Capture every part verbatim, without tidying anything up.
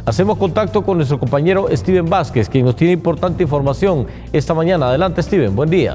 Hacemos contacto con nuestro compañero Steven Vázquez, quien nos tiene importante información esta mañana. Adelante, Steven, buen día.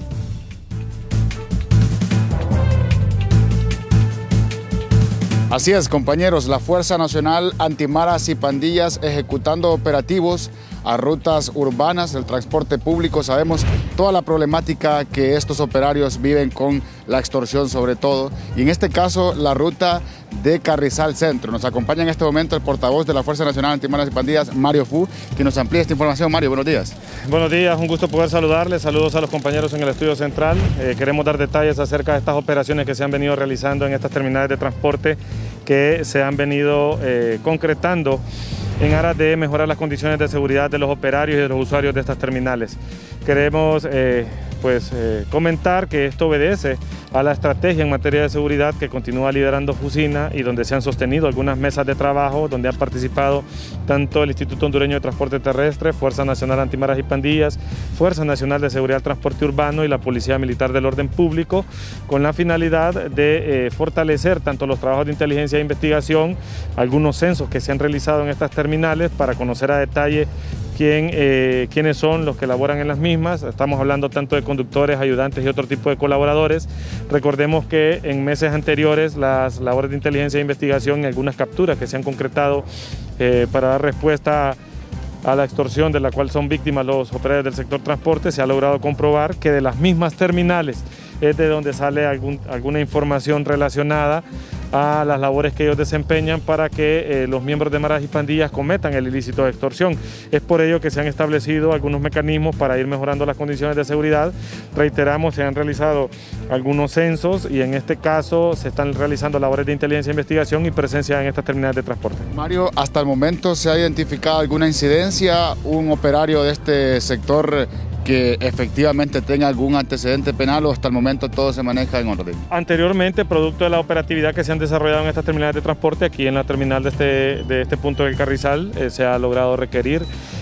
Así es, compañeros, la Fuerza Nacional Antimaras y Pandillas ejecutando operativos a rutas urbanas del transporte público. Sabemos toda la problemática que estos operarios viven con la extorsión sobre todo, y en este caso la ruta de Carrizal Centro. Nos acompaña en este momento el portavoz de la Fuerza Nacional Antimaras y Pandillas, Mario Fu, que nos amplía esta información. Mario, buenos días. Buenos días, un gusto poder saludarles. Saludos a los compañeros en el estudio central. Eh, queremos dar detalles acerca de estas operaciones que se han venido realizando en estas terminales de transporte que se han venido eh, concretando en aras de mejorar las condiciones de seguridad de los operarios y de los usuarios de estas terminales. Queremos eh, pues, eh, comentar que esto obedece a la estrategia en materia de seguridad que continúa liderando Fusina y donde se han sostenido algunas mesas de trabajo, donde han participado tanto el Instituto Hondureño de Transporte Terrestre, Fuerza Nacional Antimaras y Pandillas, Fuerza Nacional de Seguridad del Transporte Urbano y la Policía Militar del Orden Público, con la finalidad de eh, fortalecer tanto los trabajos de inteligencia e investigación, algunos censos que se han realizado en estas terminales para conocer a detalle quién, eh, quiénes son los que laboran en las mismas. Estamos hablando tanto de conductores, ayudantes y otro tipo de colaboradores. Recordemos que en meses anteriores las labores de inteligencia e investigación y algunas capturas que se han concretado eh, para dar respuesta a la extorsión de la cual son víctimas los operarios del sector transporte, se ha logrado comprobar que de las mismas terminales es de donde sale algún, alguna información relacionada a las labores que ellos desempeñan para que eh, los miembros de maras y pandillas cometan el ilícito de extorsión. Es por ello que se han establecido algunos mecanismos para ir mejorando las condiciones de seguridad. Reiteramos, se han realizado algunos censos y en este caso se están realizando labores de inteligencia e investigación y presencia en estas terminales de transporte. Mario, hasta el momento ¿se ha identificado alguna incidencia, un operario de este sector que efectivamente tenga algún antecedente penal, o hasta el momento todo se maneja en orden? Anteriormente, producto de la operatividad que se han desarrollado en estas terminales de transporte, aquí en la terminal de este, de este punto del Carrizal, eh, se ha logrado requerir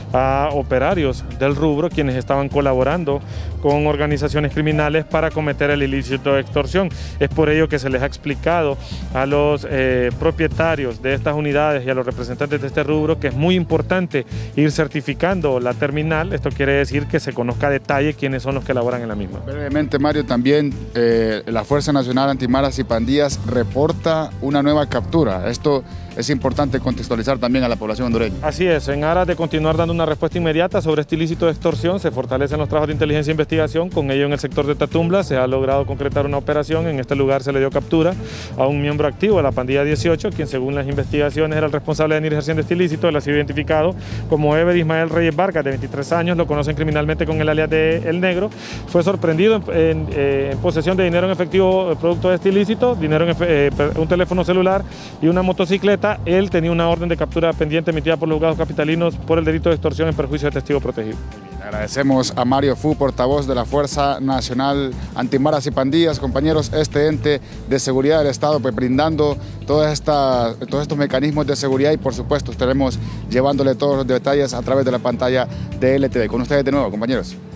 a operarios del rubro quienes estaban colaborando con organizaciones criminales para cometer el ilícito de extorsión. Es por ello que se les ha explicado a los eh, propietarios de estas unidades y a los representantes de este rubro que es muy importante ir certificando la terminal. Esto quiere decir que se conozca a detalle quiénes son los que laboran en la misma. Brevemente, Mario, también eh, la Fuerza Nacional Antimaras y Pandillas reporta una nueva captura. Esto es importante contextualizar también a la población hondureña. Así es, en aras de continuar dando una respuesta inmediata sobre este ilícito de extorsión, se fortalecen los trabajos de inteligencia e investigación. Con ello, en el sector de Tatumbla se ha logrado concretar una operación. En este lugar se le dio captura a un miembro activo de la pandilla dieciocho, quien según las investigaciones era el responsable de venir ejerciendo este ilícito. Él ha sido identificado como Eber Ismael Reyes Vargas, de veintitrés años, lo conocen criminalmente con el alias de El Negro. Fue sorprendido en, en, eh, en posesión de dinero en efectivo producto de este ilícito, dinero en eh, un teléfono celular y una motocicleta. Él tenía una orden de captura pendiente emitida por los juzgados capitalinos por el delito de extorsión en perjuicio de testigo protegido. Agradecemos a Mario Fu, portavoz de la Fuerza Nacional Antimaras y Pandillas. Compañeros, este ente de seguridad del Estado, pues brindando todas estas, todos estos mecanismos de seguridad, y por supuesto estaremos llevándole todos los detalles a través de la pantalla de L T V. Con ustedes de nuevo, compañeros.